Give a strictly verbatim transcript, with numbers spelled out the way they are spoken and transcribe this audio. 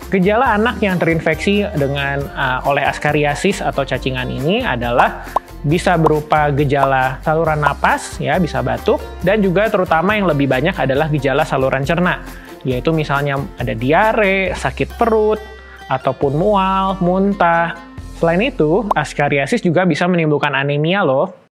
Gejala anak yang terinfeksi dengan uh, oleh askariasis atau cacingan ini adalah bisa berupa gejala saluran napas, ya, bisa batuk, dan juga terutama yang lebih banyak adalah gejala saluran cerna, yaitu misalnya ada diare, sakit perut, ataupun mual, muntah. Selain itu, askariasis juga bisa menimbulkan anemia loh.